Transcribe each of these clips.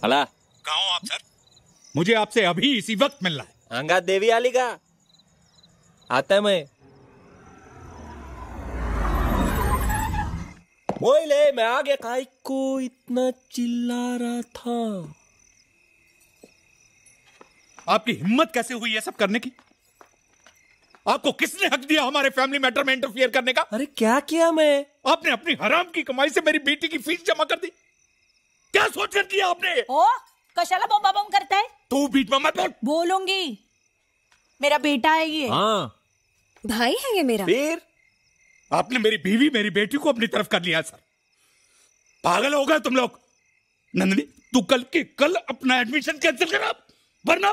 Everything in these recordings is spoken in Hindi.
हला कहाँ हो आप सर? मुझे आपसे अभी इसी वक्त मिलना है। अंगा देवी आली का आता है मैं। मोइले मैं आ गया। काय को इतना चिल्ला रहा था? आपकी हिम्मत कैसे हुई ये सब करने की? आपको किसने हक दिया हमारे फैमिली मैटर में इंटरफियर करने का? अरे क्या किया मैं? आपने अपनी हराम की कमाई से मेरी बेटी की फीस जमा कर दी। क्या सोचकर किया आपने? ओ कशाला बम बम करता है? तू बीच में मत बोल। बोलूंगी। मेरा बेटा है ये। हाँ भाई है ये मेरा। फिर आपने मेरी बीवी मेरी बेटी को अपनी तरफ कर लिया सर। पागल हो गए तुम लोग। नंदिनी तू कल के कल अपना एडमिशन कैंसिल करा वरना।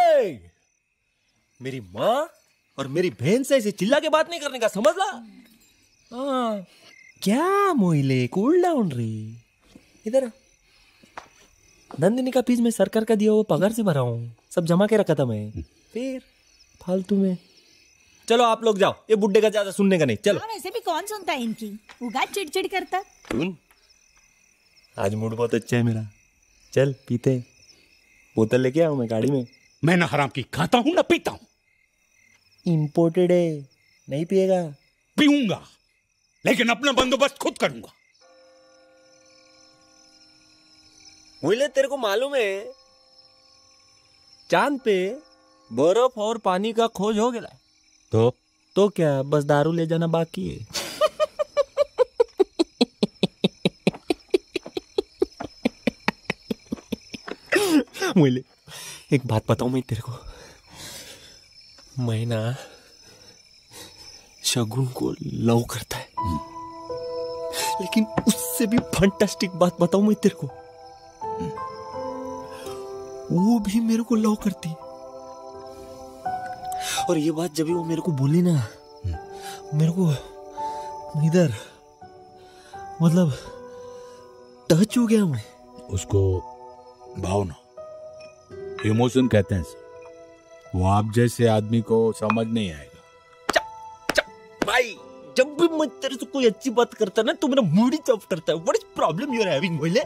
मेरी माँ और मेरी बहन से ऐसे चिल्ला के बात नहीं करने का, समझ ला? हाँ क्या मोइले कूल डाउन रे। इधर नंदिनी का फीस मैं सरकार का दिया हुआ पगार से भरा हूँ, सब जमा के रखा था मैं। फिर फालतू में। चलो आप लोग जाओ, ये बुड्ढे का ज्यादा सुनने का नहीं। चलो। वैसे भी कौन सुनता है इनकी, उगा चिड़चिड़ करता। सुन आज मूड बहुत अच्छा है मेरा। चल पीते। बोतल लेके आऊं मैं गाड़ी में। मैं ना हराम की खाता हूं ना पीता हूं। इंपोर्टेड है, नहीं पिएगा? पीऊंगा लेकिन अपना बंदोबस्त खुद करूंगा। मुझे तेरे को मालूम है चांद पे बर्फ और पानी का खोज हो गया? तो क्या बस दारू ले जाना बाकी है। मुझे एक बात बताऊं मैं तेरे को, मैं ना शगुन को लव करता है, लेकिन उससे भी फंटास्टिक बात बताऊं मैं तेरे को, वो भी मेरे को लव करती है। और ये बात जब वो मेरे को बोली ना, मेरे को इधर मतलब टच हो गया मैं। उसको भावना इमोशन कहते हैं सर। वो आप जैसे आदमी को समझ नहीं आएगा। भाई जब भी मैं तेरे से कोई अच्छी बात करता ना तो मेरा मूड ही ऑफ करता है। What is problem you are having बोले?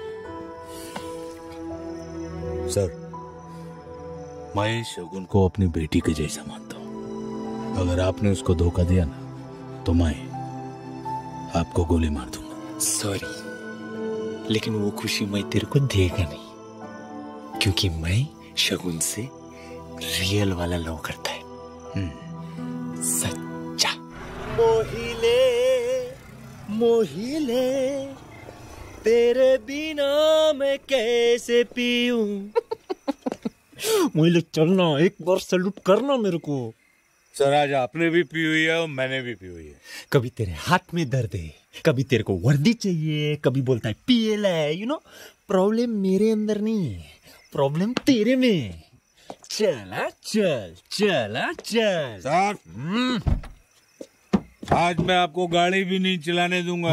सर मैं शगुन को अपनी बेटी के जैसा मानता हूं। अगर आपने उसको धोखा दिया ना तो मैं आपको गोली मार दूंगा। सॉरी, लेकिन वो खुशी मैं तेरे को देगा नहीं, क्योंकि मैं शगुन से रियल वाला लव करता है। सच्चा। मोहिले मोहिले तेरे बिना मैं कैसे पीऊं। मोहिले चलना, एक बार सैल्यूट करना मेरे को। सर आज आपने भी पी हुई है और मैंने भी पी हुई है। कभी तेरे हाथ में दर्द है, कभी तेरे को वर्दी चाहिए, कभी बोलता है पीएल है। यू नो प्रॉब्लम मेरे अंदर नहीं है, प्रॉब्लम तेरे में। चला चल चला चल। सर आज मैं आपको गाड़ी भी नहीं चलाने दूंगा।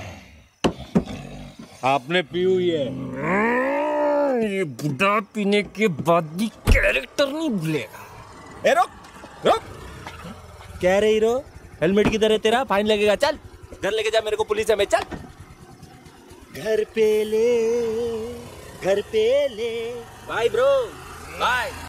आपने पी हुई है। ये बुढ़ा पीने के बाद भी कैरेक्टर नहीं भूलेगा। ए रोक रोक। क्या रे हीरो, हेलमेट किधर है तेरा? फाइन लगेगा। चल घर लेके जा मेरे को, पुलिस है मैं। चल घर पे ले, घर पे ले। Bye bro bye.